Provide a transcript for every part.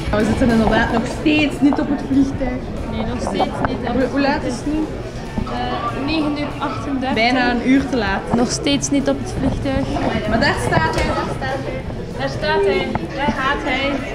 We zitten inderdaad nog steeds niet op het vliegtuig. Nee, nog steeds niet. Hoe laat is het nu? 9:38 uur. Bijna een uur te laat. Nog steeds niet op het vliegtuig. Maar daar staat hij. Daar staat hij. Daar gaat hij.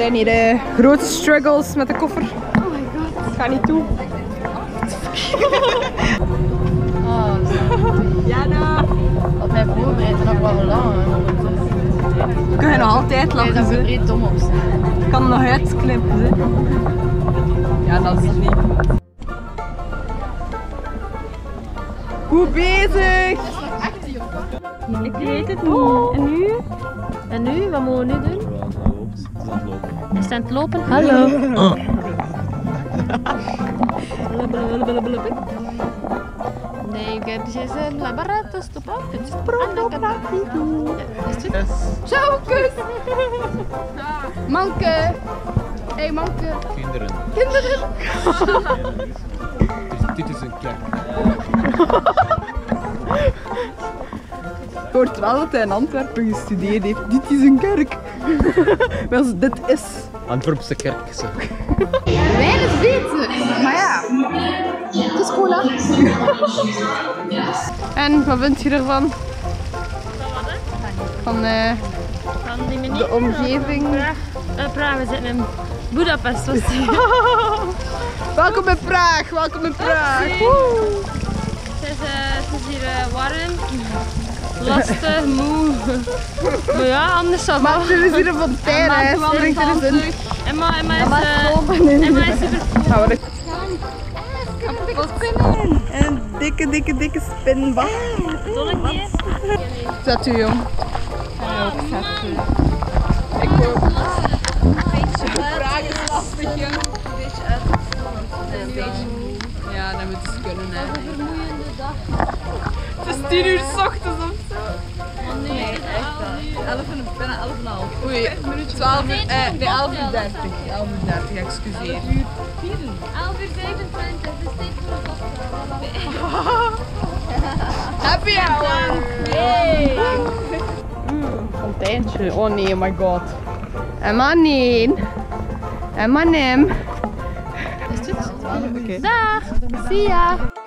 zijn hier grote struggles met de koffer. Oh my god. Ik ga niet toe. Oh, Jana. wat mijn voorbereid nog wel lang. Ik kan je nog altijd Lachen lachen. dat we breed dom op staan. Ik kan hem nog uitknippen. Hè. Ja, dat is het niet. Goed bezig! Ik weet het niet. En nu? En nu? Wat moeten we nu doen? Is het aan het lopen? Hallo. Nee, ik heb dus een laboratorium stoppen. Het is het? Zo, kus! Manke! Hey, manke! Kinderen. Kinderen! Dit is een kerk. Ik hoort wel dat hij in Antwerpen gestudeerd heeft. Dit is een kerk. Maar als dit is... Antwerpse kerk. Wijn is beter. Maar ja, het is cola. En wat vind je ervan? Van Van die manier. de omgeving. Praag, we zitten in Budapest. Was Welkom in Praag, welkom in Praag. Woe. het is hier warm, lastig, moe. Maar ja, anders zal Maar er is hier een fontein, hè. Springt er eens in. Emma is super Gaan we spinnen. En een dikke spinbak. zonnetje. Zet u, jong. Ik hoop. De vraag is lastig, jong. Ja, dat moet eens kunnen, hè. Het is 10 uur 's ochtends of zo. Nee, echt Bijna 11,5. Oei, 12 uur, nee, 11 uur 30. 11 uur 30, excuseer. 11:25, dus dit Happy hour! Yay! Fonteintje, oh nee, oh my god. Emma, nee. Emma, neem. Is het? Dag! Zie ya!